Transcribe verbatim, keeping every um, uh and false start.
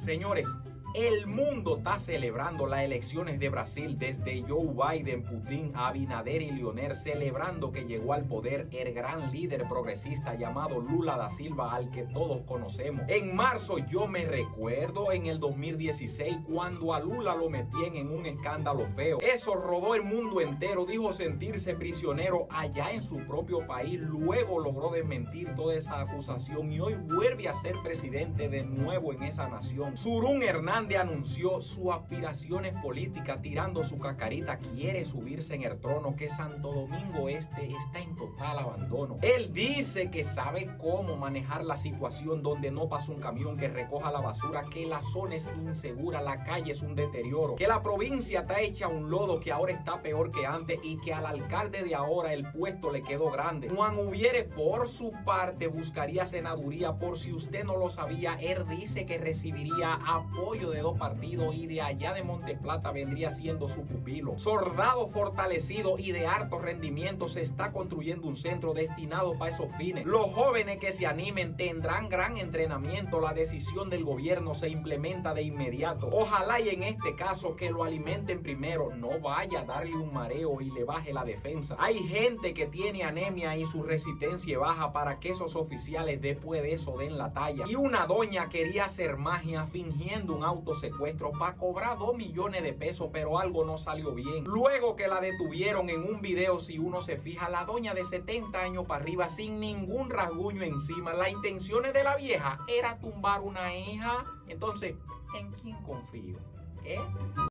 Señores, el mundo está celebrando las elecciones de Brasil, desde Joe Biden, Putin, Abinader y Leonel, celebrando que llegó al poder el gran líder progresista llamado Lula da Silva, al que todos conocemos. En marzo yo me recuerdo en el dos mil dieciséis cuando a Lula lo metían en un escándalo feo. Eso rodó el mundo entero, dijo sentirse prisionero allá en su propio país, luego logró desmentir toda esa acusación y hoy vuelve a ser presidente de nuevo en esa nación. Surún Hernández anunció sus aspiraciones políticas tirando su cacarita, quiere subirse en el trono, que Santo Domingo Este está en total abandono. Él dice que sabe cómo manejar la situación donde no pasa un camión que recoja la basura, que la zona es insegura, la calle es un deterioro, que la provincia está hecha un lodo, que ahora está peor que antes y que al alcalde de ahora el puesto le quedó grande. Juan Ubiere por su parte buscaría senaduría, por si usted no lo sabía, él dice que recibiría apoyo de dos partidos y de allá de Monteplata vendría siendo su pupilo. Soldado fortalecido y de alto rendimiento, se está construyendo un centro destinado para esos fines. Los jóvenes que se animen tendrán gran entrenamiento, la decisión del gobierno se implementa de inmediato. Ojalá y en este caso que lo alimenten primero, no vaya a darle un mareo y le baje la defensa. Hay gente que tiene anemia y su resistencia baja para que esos oficiales después de eso den la talla. Y una doña quería hacer magia fingiendo un autosecuestro para cobrar dos millones de pesos, pero algo no salió bien. Luego que la detuvieron en un video, si uno se fija, la doña de setenta años para arriba sin ningún rasguño encima. Las intenciones de la vieja era tumbar una hija. Entonces, ¿en quién confío? ¿Eh?